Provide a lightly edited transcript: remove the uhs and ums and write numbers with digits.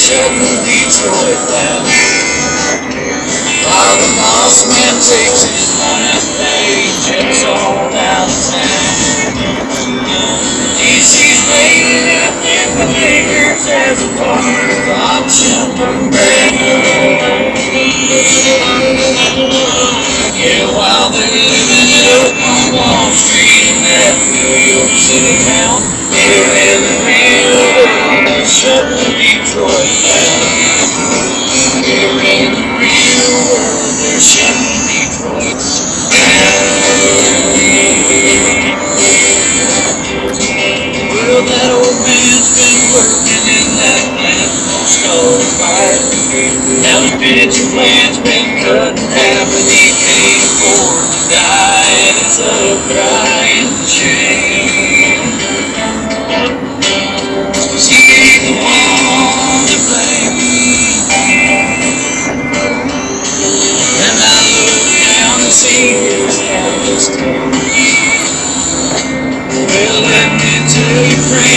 shutting Detroit down. While the boss man takes his money paychecks all downtown. DC's laying out there for fingers at the corner of Chilton. Yeah, while they're living it up on Wall Street in that New York City town, they're having real world, shutting Detroit down. They're in the real world, they're shutting Detroit down. Well, that old man's been working in that plant most all his life. Now his pension plan's been cut in half and he can't afford to die, and it's a crying shame. 'Cause he ain't the one to blame. And I look down and see his canvas too. Well, let me tell you, friend,